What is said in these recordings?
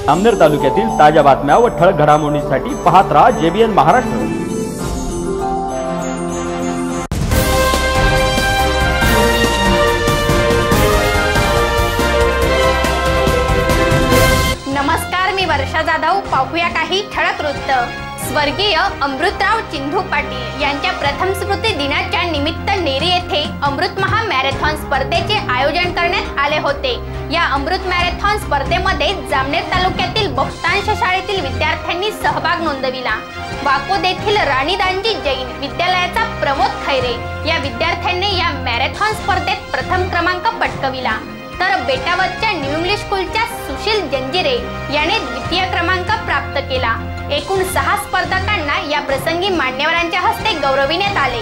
जामनेर तालुक्यातील ताज्या बातम्या व ठळक घडामोडींसाठी पाहत राहा JBN महाराष्ट्र। नमस्कार, मी वर्षा जाधव। पाहूया काही ठळक वृत्त। स्वर्गीय अमृतराव चिंधू पाटील यांच्या प्रथम स्मृती दिनाच्या निमित्त नेरी येथे अमृत महा मॅरेथॉन स्पर्धेचे आयोजन करण्यात आले होते। या अमृत मॅरेथॉन स्पर्धेमध्ये जामनेर तालुक्यातील बहुतांश शाळेतील विद्यार्थ्यांनी सहभाग नोंदविला। वाकोद येथील राणी दानजी जैन विद्यालयाचा प्रमोद खैरे या विद्यार्थ्यांनी या मॅरेथॉन स्पर्धेत प्रथम क्रमांक पटकाविला, तर बेटावरच्या न्यू इंग्लिश स्कूलच्या सुशील जंजिरे याने द्वितीय क्रमांक प्राप्त केला। एकूण 6 स्पर्धकांना या प्रसंगी मान्यवरांच्या हस्ते गौरविण्यात आले।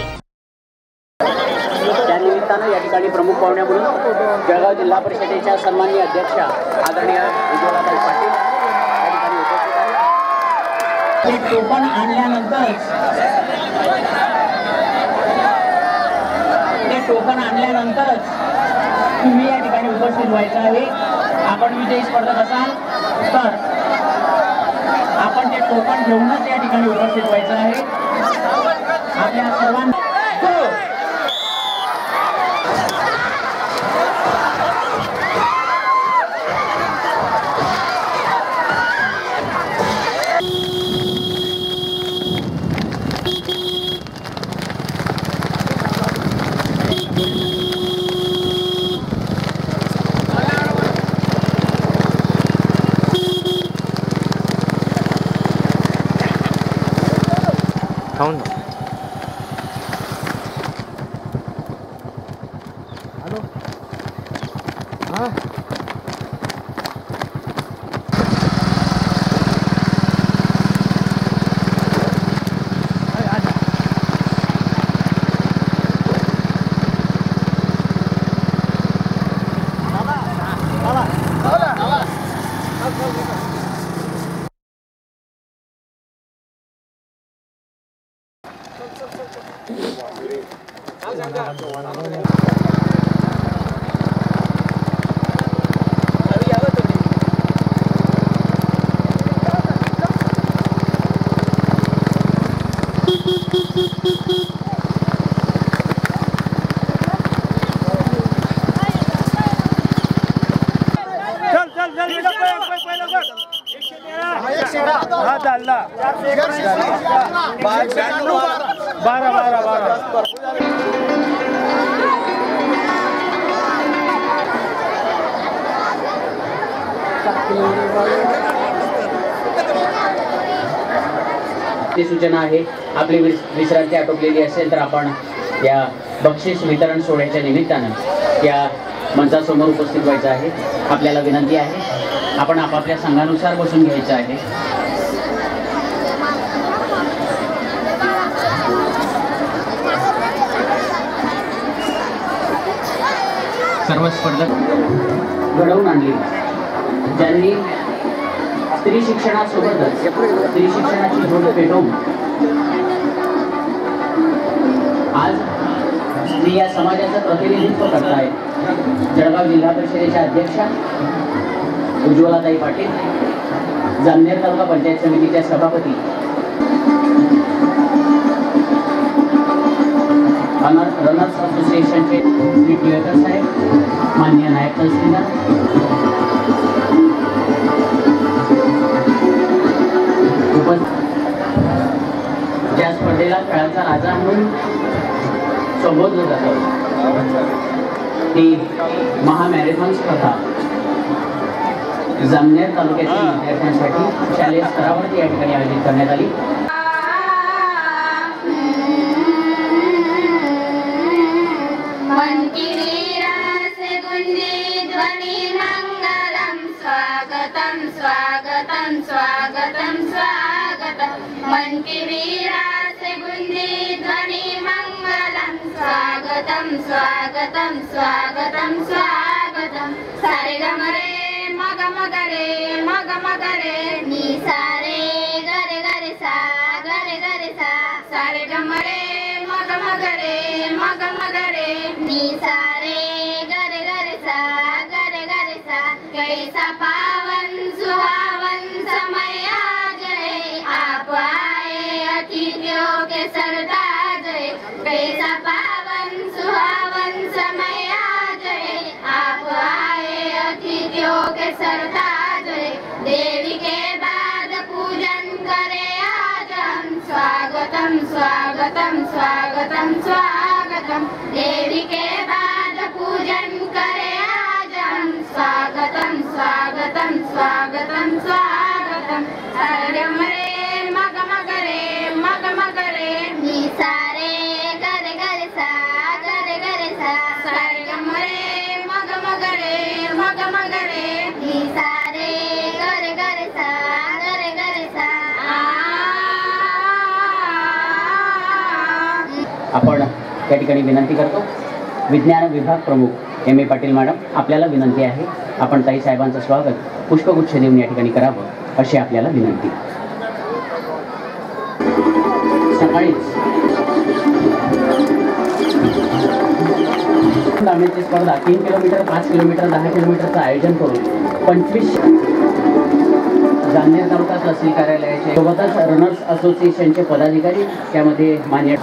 त्या निमित्तानं या ठिकाणी प्रमुख पाहुण्या म्हणून जळगाव जिल्हा परिषदेच्या सन्माननीय अध्यक्षा आदरणीय उज्ज्वलाताई पाटील या ठिकाणी उपस्थित आहेत। ते टोकन आणल्यानंतरच तुम्ही या ठिकाणी उपस्थित व्हायचं आहे। आपण विजयी स्पर्धक असाल तर आपण ते टोकन घेऊनच या ठिकाणी उपस्थित व्हायचं आहे। आपल्या सर्वांना सूचना आहे। आपली विश्रांती आटोपलेली असेल तर आपण या बक्षीस वितरण सोहळ्याच्या निमित्तानं या मंचासमोर उपस्थित व्हायचं आहे। आपल्याला विनंती आहे, आपण आपापल्या संघानुसार बसून घ्यायचं आहे। सर्व स्पर्धक घडवून आणली ज्यांनी स्त्री शिक्षणासोबतच स्त्री शिक्षणाची झोड पेटवून आज स्त्री या समाजाचं प्रतिनिधित्व करतायत। जळगाव जिल्हा परिषदेच्या अध्यक्षा उज्ज्वलाताई पाटील, जामनेर तालुका पंचायत समितीच्या सभापती रनर्स असोसिएशनचे श्री टिळकर साहेब, माननीय नायब तहसीलदार, ज्या स्पर्धेला खेळाचा राजा म्हणून संबोधलं जातं ती महामॅरेथॉन स्पर्धा जामनेर तालुक्यातील विद्यार्थ्यांसाठी शालेय स्तरावरती या ठिकाणी आयोजित करण्यात आली। स्वागतम स्वागतम स्वागतम मन की वीरासे गुंजी ध्वनि मंगलम स्वागतम स्वागतम स्वागतम स्वागतम सारे गमरे मग रे नी सारे गरे सा सारे गमरे मग रे नी सारे गरे सा कैसा पावन सुहावन सरताज रे, देवी के बाद पूजन करे आज हम। स्वागतम स्वागतम स्वागतम स्वागतम, देवी के बाद पूजन करे आज हम। स्वागतम स्वागतम स्वागतम स्वागतम, सरगम रे मग मग रे मग मग रे, नि सा रे गरे गरे सा गरे गरे सा, सरगम रे मग मग रे मग मग रे, नि सा रे गरे गरे सा गरे गरे सा। आपण या ठिकाणी विनंती करतो, विज्ञान विभाग प्रमुख एम ए पाटील मॅडम, आपल्याला विनंती आहे आपण ताई साहेबांचं स्वागत पुष्पगुच्छ देऊन या ठिकाणी करावं अशी आपल्याला विनंती। सकाळीच धावण्याची स्पर्धा 3 किलोमीटर 5 किलोमीटर 10 किलोमीटरचं आयोजन करून 25 जामनेर तालुका तहसील कार्यालयाचे सोबतच रनर्स असोसिएशनचे पदाधिकारी त्यामध्ये मान्य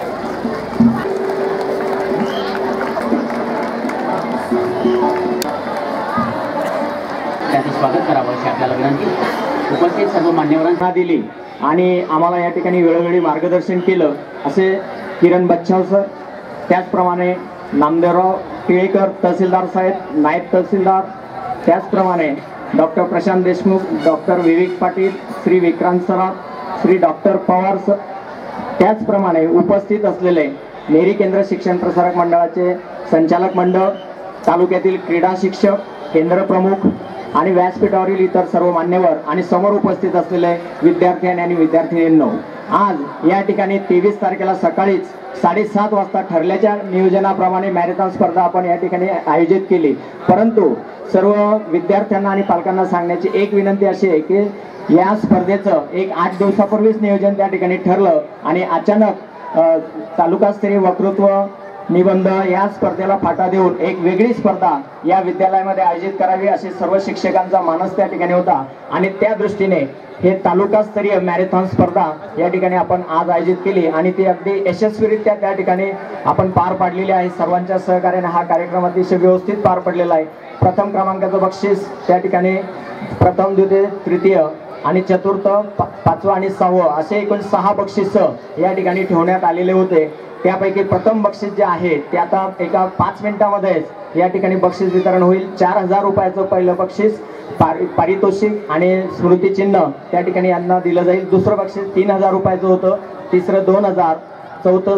त्याचं स्वागत करावं अशी आपल्याला विनंती। उपस्थित सर्व मान्यवरांना दिली आणि आम्हाला या ठिकाणी वेळोवेळी मार्गदर्शन केलं असे किरण बच्छाव सर, त्याचप्रमाणे नामदेवराव टिळेकर तहसीलदार साहेब, नायब तहसीलदार, त्याचप्रमाणे doctor Prashant Deshmukh, doctor Vivek Patil, Shri Vikrant Saraf, Shri doctor Pawar sir, त्याचप्रमाणे उपस्थित असलेले नेरी केंद्र शिक्षण प्रसारक मंडळाचे संचालक मंडळ, तालुक्यातील क्रीडा शिक्षक, केंद्र प्रमुख आणि व्यासपीठावरील इतर सर्व मान्यवर आणि समोर उपस्थित असलेले विद्यार्थी आणि विद्यार्थिनींनो, आज या ठिकाणी 23 तारखेला सकाळीच 7:30 वाजता ठरल्याच्या नियोजनाप्रमाणे मॅरेथॉन स्पर्धा आपण या ठिकाणी आयोजित केली। परंतु सर्व विद्यार्थ्यांना आणि पालकांना सांगण्याची एक विनंती अशी आहे की या स्पर्धेचं एक 8 दिवसापूर्वीच नियोजन त्या ठिकाणी ठरलं आणि अचानक तालुकास्तरीय वक्तृत्व निबंध या स्पर्धेला फाटा देऊन एक वेगळी स्पर्धा या विद्यालयामध्ये आयोजित करावी अशी सर्व शिक्षकांचा मानस त्या ठिकाणी होता आणि त्या दृष्टीने हे तालुकास्तरीय मॅरेथॉन स्पर्धा या ठिकाणी आपण आज आयोजित केली आणि ती अगदी यशस्वीरित्या त्या ठिकाणी आपण पार पाडलेली आहे। सर्वांच्या सहकार्याने हा कार्यक्रम अतिशय व्यवस्थित पार पडलेला आहे। प्रथम क्रमांकाचं बक्षीस त्या ठिकाणी प्रथम, द्वितीय, तृतीय आणि चतुर्थ, पाचवं आणि 6वं असे एकूण 6 बक्षीस या ठिकाणी ठेवण्यात आलेले होते। त्यापैकी प्रथम बक्षीस जे आहे ते आता एका 5 मिनिटांमध्येच या ठिकाणी बक्षीस वितरण होईल। 4000 रुपयाचं पहिलं बक्षीस पारितोषिक आणि स्मृतिचिन्ह त्या ठिकाणी यांना दिलं जाईल। दुसरं बक्षीस 3000 रुपयाचं होतं, तिसरं 2000, चौथं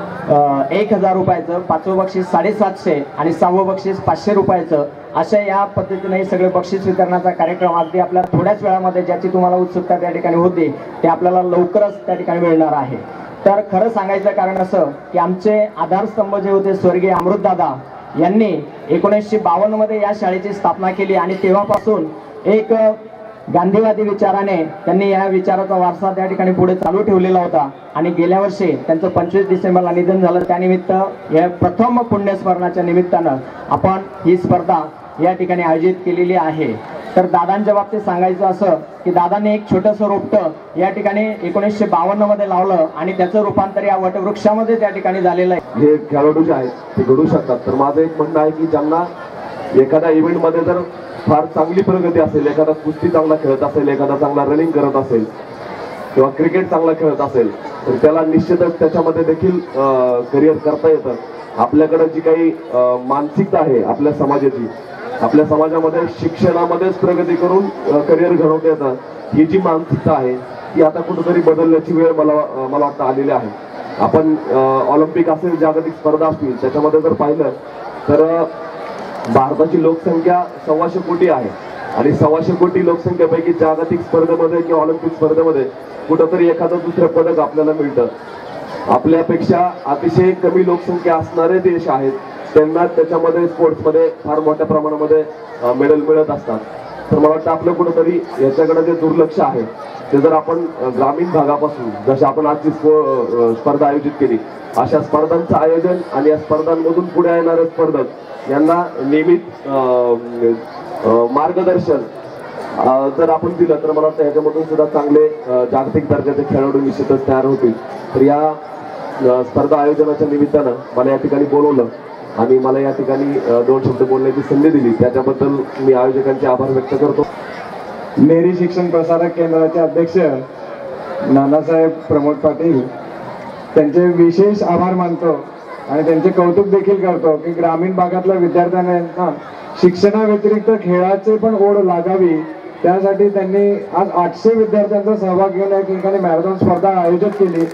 1000 रुपयाचं, पाचवं बक्षीस 750 आणि 6वं बक्षीस 500 रुपयाचं। अशा या पद्धतीने सगळे बक्षीस वितरणाचा कार्यक्रम अगदी आपल्या थोड्याच वेळामध्ये ज्याची तुम्हाला उत्सुकता त्या ठिकाणी होती ते आपल्याला लवकरच त्या ठिकाणी मिळणार आहे। तर खरं सांगायचं कारण असं की आमचे आधारस्तंभ जे होते स्वर्गीय अमृतदादा यांनी 1952 मध्ये या शाळेची स्थापना केली आणि तेव्हापासून एक गांधीवादी विचाराने त्यांनी या विचाराचा वारसा त्या ठिकाणी पुढे चालू ठेवलेला होता आणि गेल्या वर्षी त्यांचं 25 डिसेंबरला निधन झालं। त्यानिमित्त या प्रथम पुण्यस्मरणाच्या निमित्तानं आपण ही स्पर्धा या ठिकाणी आयोजित केलेली आहे। तर दादांच्या बाबतीत सांगायचं असं की दादांनी एक छोटंसं रोपटं या ठिकाणी 1952 मध्ये लावलं आणि त्याचं रूपांतर या वटवृक्षामध्ये त्या ठिकाणी झालेलं आहे। हे खेळाडू जे आहेत ते घडू शकतात। तर माझं एक म्हणणं आहे की ज्यांना एखाद्या इव्हेंटमध्ये जर फार चांगली प्रगती असेल, एखादा कुस्ती चांगला खेळत असेल, एखादा चांगला रनिंग करत असेल किंवा क्रिकेट चांगला खेळत असेल तर त्याला निश्चितच त्याच्यामध्ये देखील करिअर करता येतं। आपल्याकडे जी काही मानसिकता आहे आपल्या समाजाची, आपल्या समाजामध्ये शिक्षणामध्येच प्रगती करून करिअर घडवता येतं, ही जी मानसिकता आहे ती आता कुठेतरी बदलण्याची वेळ मला वाटतं आलेली आहे। आपण ऑलिम्पिक असेल, जागतिक स्पर्धा असतील, त्याच्यामध्ये जर पाहिलं तर भारताची लोकसंख्या 125 कोटी आहे आणि 125 कोटी लोकसंख्येपैकी जागतिक स्पर्धेमध्ये किंवा ऑलिम्पिक स्पर्धेमध्ये कुठेतरी एखादं दुसरं पदक आपल्याला मिळतं। आपल्यापेक्षा अतिशय कमी लोकसंख्या असणारे देश आहेत त्यांना त्याच्यामध्ये स्पोर्ट्समध्ये फार मोठ्या प्रमाणामध्ये मेडल मिळत असतात। तर मला वाटतं आपलं कुठेतरी याच्याकडे जे दुर्लक्ष आहे ते जर आपण ग्रामीण भागापासून, जसे आपण आजची स्पर्धा आयोजित केली, अशा स्पर्धांचं आयोजन आणि या स्पर्धांमधून पुढे येणारे स्पर्धक यांना नियमित मार्गदर्शन जर आपण दिलं तर मला वाटतं ह्याच्यामधून सुद्धा चांगले जागतिक दर्जाचे खेळाडू निश्चितच तयार होतील। तर या स्पर्धा आयोजनाच्या निमित्तानं मला या ठिकाणी बोलवलं आणि मला या ठिकाणी 2 शब्द बोलण्याची संधी दिली, त्याच्याबद्दल मी आयोजकांचे आभार व्यक्त करतो. नेरी शिक्षण प्रसारक केंद्राचे अध्यक्ष नानासाहेब प्रमोद पाटील त्यांचे विशेष आभार मानतो आणि त्यांचे कौतुक देखील करतो की ग्रामीण भागातल्या विद्यार्थ्यांना शिक्षणाव्यतिरिक्त खेळाचे पण ओढ लागावी, त्यासाठी त्यांनी आज 800 विद्यार्थ्यांचा सहभाग घेऊन या ठिकाणी मॅरेथॉन स्पर्धा आयोजित केली.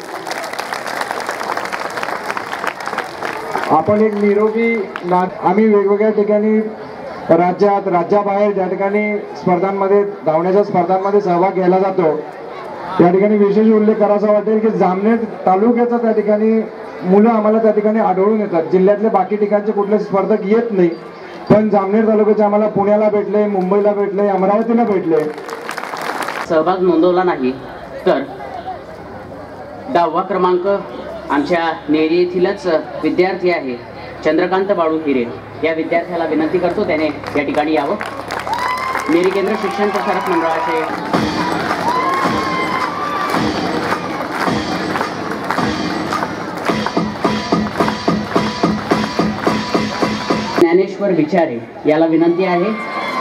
आपण एक निरोगी आम्ही वेगवेगळ्या ठिकाणी राज्याबाहेर ज्या ठिकाणी स्पर्धांमध्ये धावण्याच्या स्पर्धांमध्ये सहभाग घ्यायला जातो, त्या ठिकाणी विशेष उल्लेख करायचा वाटेल की जामनेर तालुक्याचा त्या ठिकाणी मुलं आम्हाला त्या ठिकाणी आढळून येतात. जिल्ह्यातले बाकी ठिकाणचे कुठले स्पर्धक येत नाही, पण जामनेर तालुक्याचे आम्हाला पुण्याला भेटले, मुंबईला भेटले, अमरावतीला भेटले. सहभाग नोंदवला नाही तर 10वा क्रमांक आमच्या नेरी येथीलच विद्यार्थी आहे चंद्रकांत बाळू हिरे, या विद्यार्थ्याला विनंती करतो त्याने या ठिकाणी यावं. नेरी केंद्र शिक्षण प्रसारक मंडळाचे ज्ञानेश्वर विचारे याला विनंती आहे.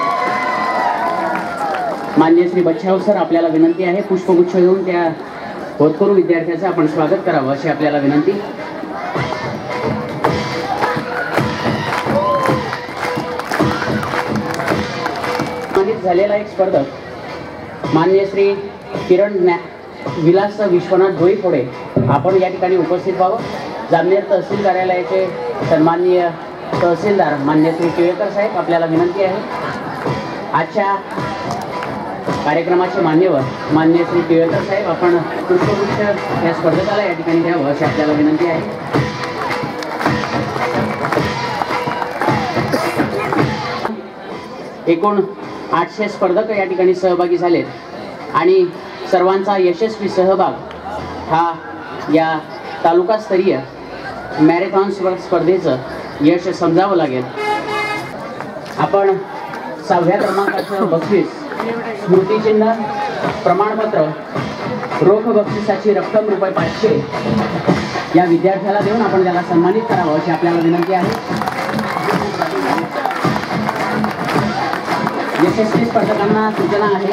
मान्य श्री बच्छाव सर आपल्याला विनंती आहे पुष्पगुच्छ घेऊन त्या होतकरू विद्यार्थ्याचं आपण स्वागत करावं अशी आपल्याला विनंती. झालेला एक स्पर्धक मान्य श्री किरण विलास विश्वनाथ डोईफोडे आपण या ठिकाणी उपस्थित व्हावं. जामनेर तहसील कार्यालयाचे सन्माननीय तहसीलदार मान्य श्री टिळेकर साहेब आपल्याला विनंती आहे. आजच्या कार्यक्रमाचे मान्यवर मान्य श्री टिळेकर साहेब आपण पुष्पगुच्छ या स्पर्धकाला या ठिकाणी द्यावं अशी आपल्याला विनंती आहे. एकूण 800 स्पर्धक या ठिकाणी सहभागी झालेत आणि सर्वांचा यशस्वी सहभाग हा या तालुकास्तरीय मॅरेथॉन स्पर्धेचं यश समजावं लागेल. आपण 6व्या क्रमांकाचं बक्षीस, स्मृतिचिन्ह, प्रमाणपत्र, रोख बक्षिसाची रक्कम ₹500 या विद्यार्थ्याला देऊन आपण त्याला सन्मानित करावं अशी आपल्याला विनंती आहे. यशस्वी स्पर्धकांना सूचना आहे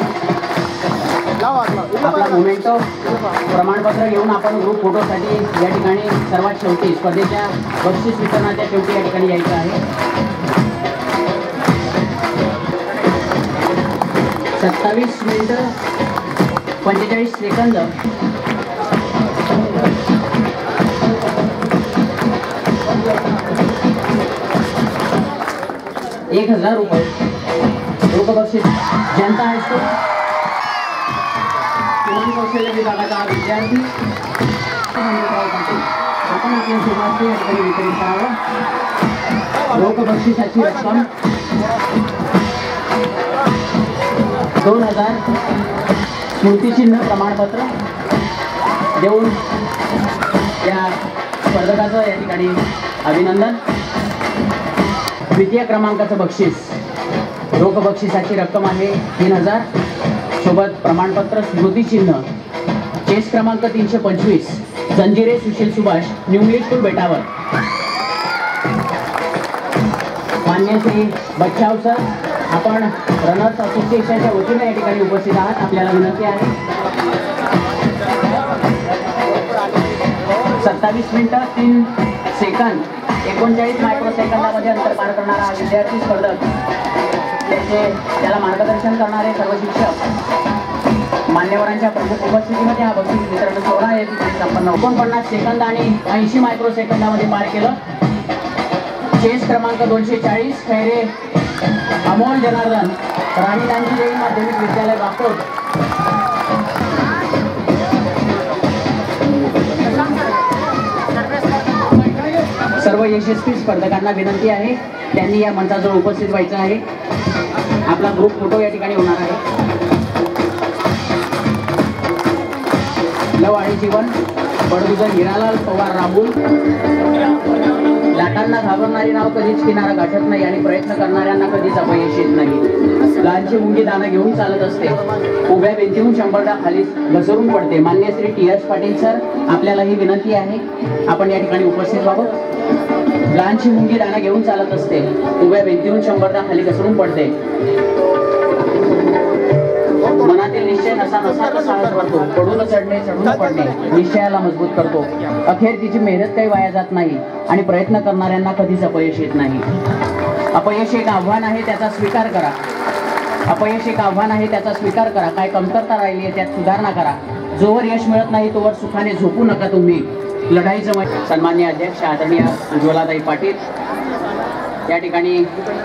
आपला मोमेंटो प्रमाणपत्र घेऊन आपण ग्रुप फोटोसाठी या ठिकाणी सर्वात शेवटी स्पर्धेच्या बक्षीस वितरणाच्या शेवटी या ठिकाणी यायचं आहे. 27 मिनिटं 45 सेकंद 1000 रुपये रोख बक्षीस. जनता हायस्कूल किमान कौशल्य विभागाचा विद्यार्थी आपण आपल्या शुभार्थी या ठिकाणी वितरित करावं. रोख बक्षिसाची रक्कम 2000, स्मृतिचिन्ह, प्रमाणपत्र देऊन या स्पर्धकाचं या ठिकाणी अभिनंदन. द्वितीय क्रमांकाचं बक्षीस, रोख बक्षिसाची रक्कम आहे 3000 सोबत प्रमाणपत्र, स्मृतिचिन्ह. चेस क्रमांक 325 Janjire Sushil Subhash, new English school बेटावर. मान्य श्री बच्छाव सर आपण रनर्स असोसिएशनच्या वतीने या ठिकाणी उपस्थित आहात, आपल्याला विनंती आहे. 27 मिनिटं 3 सेकंद 39 मायक्रोसेकंदामध्ये अंतर पार करणारा हा विद्यार्थी स्पर्धक, त्याला मार्गदर्शन करणारे सर्व शिक्षक मान्यवरांच्या प्रमुख उपस्थितीमध्ये हा बक्षीस वितरण सोहळा या ठिकाणी संपन्न. 49 सेकंद आणि 80 मायक्रोसेकंदामध्ये पार केलं. चेस क्रमांक 240 खैरे अमोल जनार्दन, राणी गांधी माध्यमिक विद्यालय वाकोट. सर्व यशस्वी स्पर्धकांना विनंती आहे त्यांनी या मंचाजवळ उपस्थित व्हायचं आहे. आपला ग्रुप फोटो या ठिकाणी होणार आहे. लव आणि जीवन, बडगुजर हिरालाल पवार राहुल. लाटांना घाबरणारी नाव कधीच किनारा गाठत नाही आणि प्रयत्न करणाऱ्यांना कधीच अपयश येत नाही. लहानची मुंगी दाना घेऊन चालत असते, उभ्या भिंतीहून 100दा खाली घसरून पडते. मान्य श्री TS पाटील सर आपल्याला ही विनंती आहे आपण या ठिकाणी उपस्थित व्हावं. लहानशी मुंगी दाना घेऊन चालत असते, उभ्या भिंतीहून 100दा खाली घसरून पडते. मनातील निश्चय नसा नसाचा साहस भरतो, पडून चढणे चढून पडणे निश्चयाला मजबूत करतो. अखेर तिची मेहनत काही वाया जात नाही आणि प्रयत्न करणाऱ्यांना कधीच अपयश येत नाही. अपयश एक आव्हान आहे, त्याचा स्वीकार करा. अपयश एक आव्हान आहे, त्याचा स्वीकार करा. काय कमतरता राहिली आहे त्यात सुधारणा करा. जोवर यश मिळत नाही तोवर सुखाने झोपू नका तुम्ही. लढाईचं सन्माननीय अध्यक्ष आदरणीय उज्ज्वलाताई पाटील या ठिकाणी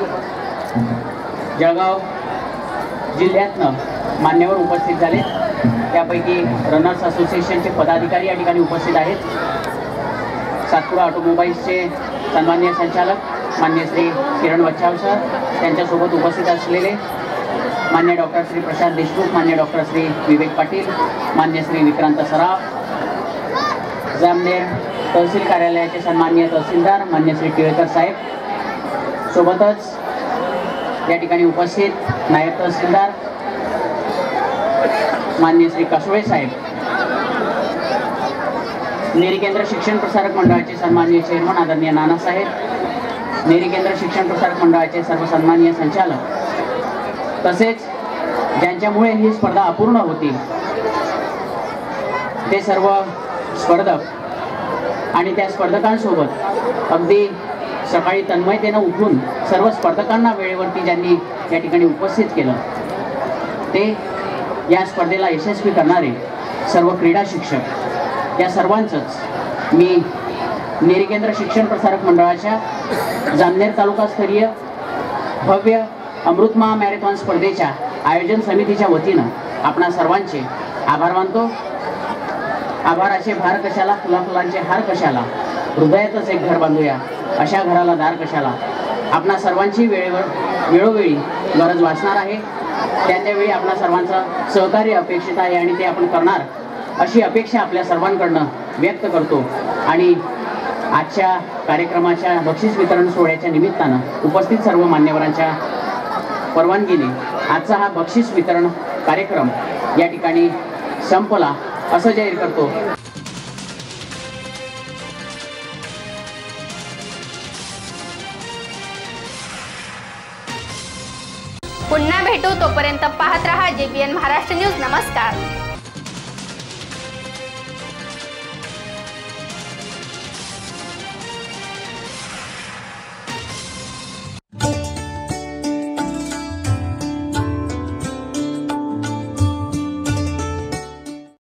जळगाव जिल्ह्यातनं मान्यवर उपस्थित झाले. त्यापैकी रनर्स असोसिएशनचे पदाधिकारी या ठिकाणी उपस्थित आहेत. सातपुडा ऑटोमोबाईल्सचे सन्माननीय संचालक मान्य श्री किरण बच्छाव सर, त्यांच्यासोबत उपस्थित असलेले मान्य डॉक्टर श्री प्रशांत देशमुख, मान्य डॉक्टर श्री विवेक पाटील, मान्य श्री विक्रांत सराफ, जामनेर तहसील कार्यालयाचे सन्माननीय तहसीलदार मान्य श्री टिळेकर साहेब, सोबतच या ठिकाणी उपस्थित नायब तहसीलदार मान्य श्री कसोळे साहेब, नेरी केंद्र शिक्षण प्रसारक मंडळाचे सन्माननीय चेअरमन आदरणीय नानासाहेब, नेरी केंद्र शिक्षण प्रसारक मंडळाचे सर्व सन्माननीय संचालक, तसेच ज्यांच्यामुळे ही स्पर्धा अपूर्ण होती ते सर्व स्पर्धक आणि त्या स्पर्धकांसोबत अगदी सकाळी तन्मयतेनं उठून सर्व स्पर्धकांना वेळेवरती ज्यांनी या ठिकाणी उपस्थित केलं, ते या स्पर्धेला यशस्वी करणारे सर्व क्रीडा शिक्षक, या सर्वांचंच मी नेरी केंद्र शिक्षण प्रसारक मंडळाच्या जामनेर तालुकास्तरीय भव्य अमृतमहा मॅरेथॉन स्पर्धेच्या आयोजन समितीच्या वतीनं आपणा सर्वांचे आभार मानतो. आभाराचे भार कशाला, फुलाफुलांचे हार कशाला, हृदयातच एक घर बांधूया, अशा घराला दार कशाला. आपणा सर्वांची वेळोवेळी गरज वाचणार आहे. त्यावेळी आपणा सर्वांचं सहकार्य अपेक्षित आहे आणि ते आपण करणार अशी अपेक्षा आपल्या सर्वांकडनं व्यक्त करतो. आणि आजच्या कार्यक्रमाच्या बक्षीस वितरण सोहळ्याच्या निमित्तानं उपस्थित सर्व मान्यवरांच्या परवानगीने आजचा हा बक्षीस वितरण कार्यक्रम या ठिकाणी संपला असं जाहीर करतो. पुन्हा भेटू, तोपर्यंत पाहत रहा JBN महाराष्ट्र न्यूज. नमस्कार.